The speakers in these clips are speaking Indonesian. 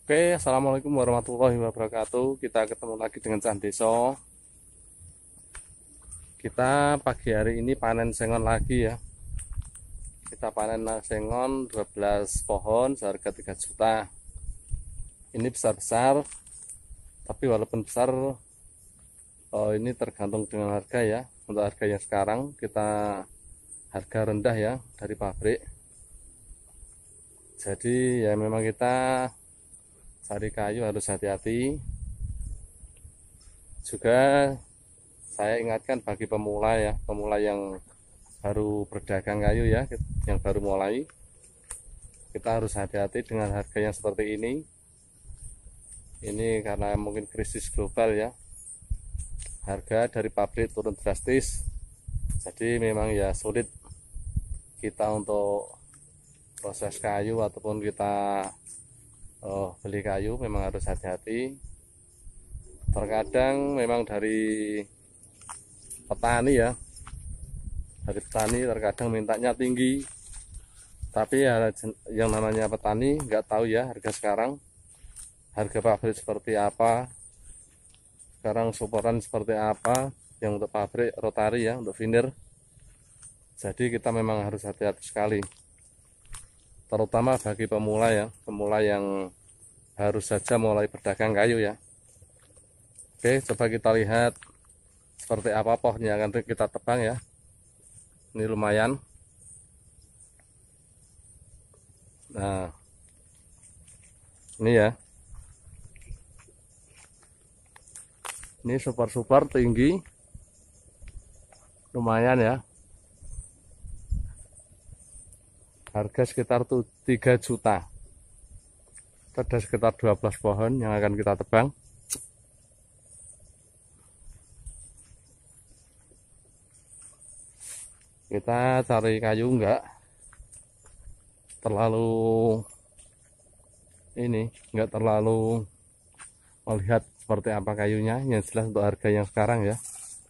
Oke, assalamualaikum warahmatullahi wabarakatuh. Kita ketemu lagi dengan Cah Deso. Kita pagi hari ini panen sengon lagi ya. Kita panen sengon 12 pohon seharga 3 juta. Ini besar-besar, tapi walaupun besar, ini tergantung dengan harga ya. Untuk harga yang sekarang kita harga rendah ya dari pabrik. Jadi ya memang kita cari kayu harus hati-hati. Juga saya ingatkan bagi pemula ya, pemula yang baru berdagang kayu ya, yang baru mulai, kita harus hati-hati dengan harga yang seperti ini. Ini karena mungkin krisis global ya, harga dari pabrik turun drastis, jadi memang ya sulit kita untuk proses kayu ataupun kita beli kayu, memang harus hati-hati. Terkadang memang dari petani ya, dari petani terkadang mintanya tinggi, tapi ya yang namanya petani nggak tahu ya harga sekarang, harga pabrik seperti apa sekarang, supportan seperti apa yang untuk pabrik rotari ya, untuk veneer. Jadi kita memang harus hati-hati sekali, terutama bagi pemula ya, pemula yang baru saja mulai berdagang kayu ya. Oke, coba kita lihat seperti apa pohonnya akan kita tebang ya. Ini lumayan. Nah, ini ya. Ini super tinggi. Lumayan ya. Harga sekitar 3 juta. Ada sekitar 12 pohon yang akan kita tebang. Kita cari kayu enggak terlalu melihat seperti apa kayunya, yang jelas untuk harga yang sekarang ya,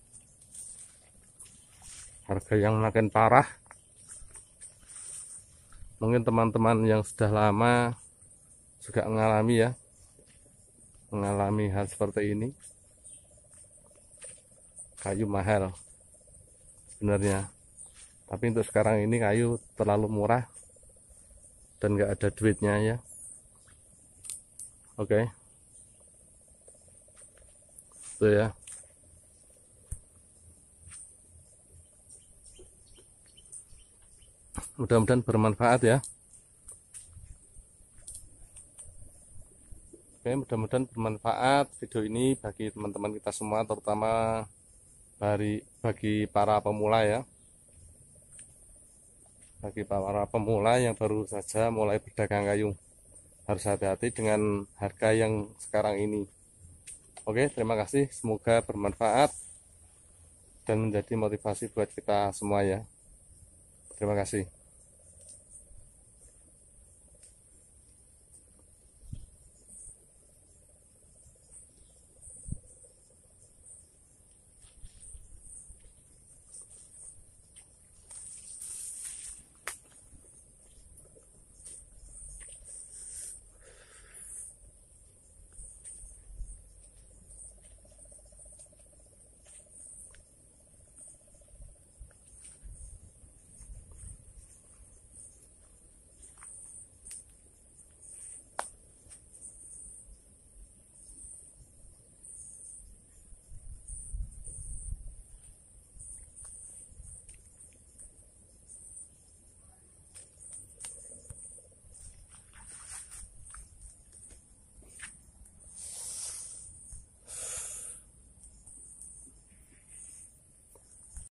harga yang makin parah. Mungkin teman-teman yang sudah lama juga mengalami hal seperti ini. Kayu mahal sebenarnya, tapi untuk sekarang ini kayu terlalu murah dan nggak ada duitnya ya. Oke, itu ya. Mudah-mudahan bermanfaat ya. Oke, mudah-mudahan bermanfaat video ini bagi teman-teman kita semua, terutama bagi para pemula ya. Bagi para pemula yang baru saja mulai berdagang kayu, harus hati-hati dengan harga yang sekarang ini. Oke, terima kasih, semoga bermanfaat dan menjadi motivasi buat kita semua ya. Terima kasih.